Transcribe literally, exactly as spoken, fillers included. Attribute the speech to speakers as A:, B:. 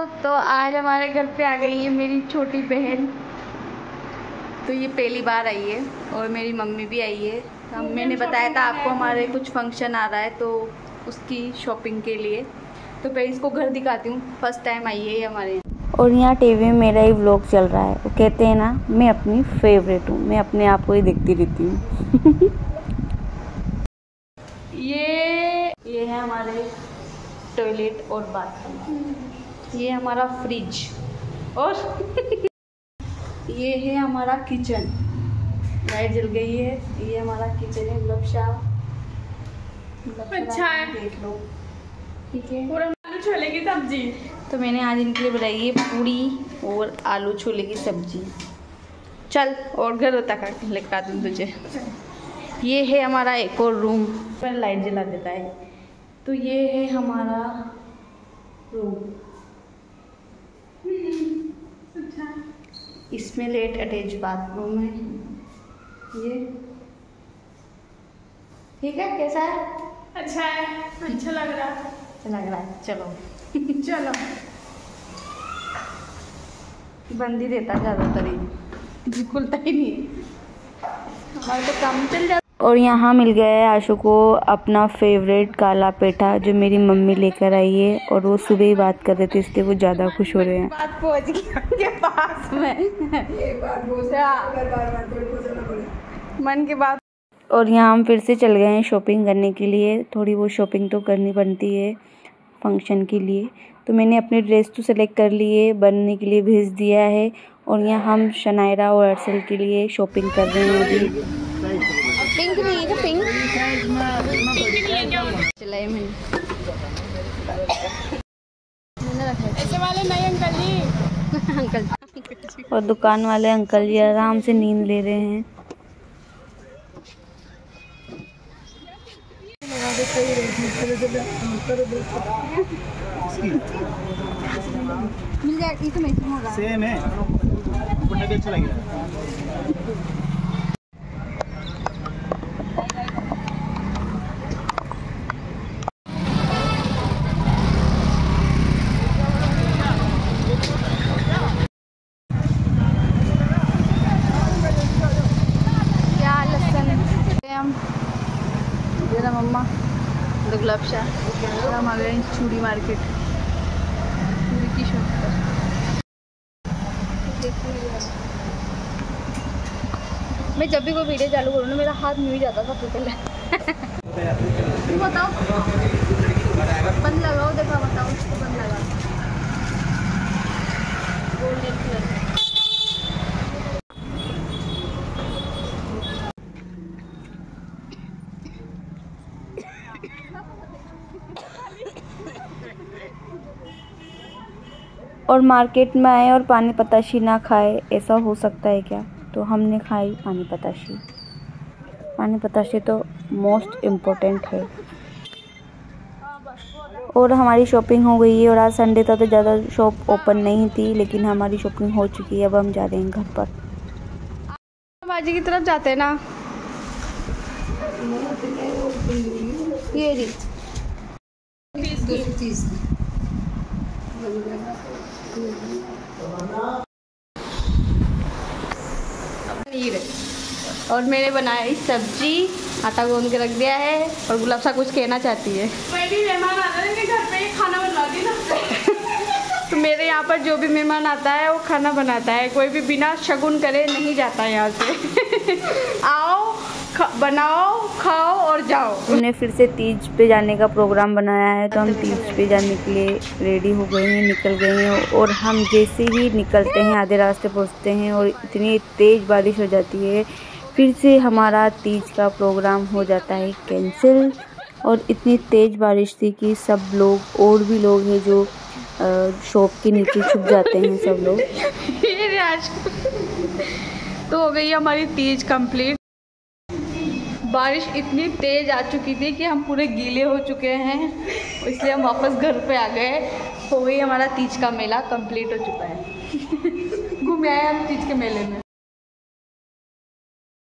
A: तो आज हमारे घर पे आ गई है मेरी छोटी बहन। तो ये पहली बार आई है और मेरी मम्मी भी आई है। हम मैंने बताया था आपको हमारे कुछ फंक्शन आ रहा है तो उसकी शॉपिंग के लिए। तो पहले इसको घर दिखाती हूँ, फर्स्ट टाइम आई है ये हमारे यहाँ।
B: और यहाँ टीवी में मेरा ही व्लॉग चल रहा है। वो कहते हैं ना, मैं अपनी फेवरेट हूँ, मैं अपने आप को ही देखती रहती हूँ।
A: ये ये है हमारे टॉयलेट और बाथरूम, ये हमारा फ्रिज और ये है हमारा किचन। लाइट जल गई है, ये हमारा किचन है। गुलाबशाह
C: अच्छा है,
A: देख लो। ठीक है,
C: पूरा आलू छोले की सब्जी।
A: तो मैंने आज इनके लिए बनाई है पूड़ी और आलू छोले की सब्जी। चल और घर तक लेकर दूँ तुझे। ये है हमारा एक और रूम, पर लाइट जला देता है। तो ये है हमारा रूम, इसमें लेट अटैच बाथरूम है। ये ठीक है, कैसा है?
C: अच्छा है, अच्छा लग रहा है।
A: अच्छा लग रहा है, चलो
C: चलो।
A: बंद ही देता ज़्यादातर, ही खुलता ही नहीं, हमारे तो काम चल जाता।
B: और यहाँ मिल गया है आशु को अपना फेवरेट काला पेठा जो मेरी मम्मी लेकर आई है। और वो सुबह ही बात कर रहे थे, इसलिए वो ज़्यादा खुश हो रहे हैं।
A: बात पहुँच गई उनके पास में, मन की बात।
B: और यहाँ हम फिर से चल गए हैं शॉपिंग करने के लिए। थोड़ी वो शॉपिंग तो करनी बनती है फंक्शन के लिए। तो मैंने अपनी ड्रेस तो सेलेक्ट कर ली है, बनने के लिए भेज दिया है। और यहाँ हम शनायरा और अरसल के लिए शॉपिंग कर रहे हैं अभी।
A: पिंक नहीं है, पिंक चलाई मैंने मैंने रखा है।
C: ऐसे वाले नहीं अंकल जी।
A: अंकल
B: और दुकान वाले अंकल जी आराम से नींद ले रहे हैं।
A: मिल जाएगी तो मैचिंग होगा।
D: सेम है, पुट्टा भी अच्छा लगेगा।
A: क्या लसन हम मेरा मम्मा तो गुलाबशाह। हम आ गए चूड़ी मार्केट, चूड़ी की शॉप पर। मैं जब भी कोई वीडियो चालू करूँ ना, मेरा हाथ मिल जाता सबसे पहले। तुम बताओ, बंद लगाओ, देखा बताओ उसको बंद लगा। गोल्डन कलर
B: और मार्केट में आए और पानी पताशी ना खाए, ऐसा हो सकता है क्या? तो हमने खाई पानी पताशी। पानी पताशी तो मोस्ट इम्पोर्टेंट है। और हमारी शॉपिंग हो गई है। और आज संडे था तो ज़्यादा शॉप ओपन नहीं थी, लेकिन हमारी शॉपिंग हो चुकी है। अब हम जा रहे हैं घर पर।
A: बाजी की तरफ जाते हैं ना, ये रही और मैंने बनाई सब्जी, आटा गूंद के रख दिया है। और गुलाबशाह कुछ कहना चाहती है।
C: मैं भी मेहमान आ रहे हैं घर पे, खाना बनवा दी ना।
A: तो मेरे यहाँ पर जो भी मेहमान आता है वो खाना बनाता है, कोई भी बिना शगुन करे नहीं जाता है यहाँ से। आओ, बनाओ, खाओ और जाओ।
B: हमने फिर से तीज पे जाने का प्रोग्राम बनाया है, तो हम तीज पे जाने के लिए रेडी हो गए हैं, निकल गए हैं। और हम जैसे ही निकलते हैं आधे रास्ते पहुंचते हैं और इतनी तेज़ बारिश हो जाती है, फिर से हमारा तीज का प्रोग्राम हो जाता है कैंसिल। और इतनी तेज़ बारिश थी कि सब लोग, और भी लोग हैं जो शॉप के नीचे छुप जाते हैं सब लोग।
A: तो हो गई हमारी तीज कंप्लीट। बारिश इतनी तेज़ आ चुकी थी कि हम पूरे गीले हो चुके हैं, इसलिए हम वापस घर पे आ गए। हो गई हमारा तीज का मेला कंप्लीट हो चुका है। घूम आए हम तीज के मेले में।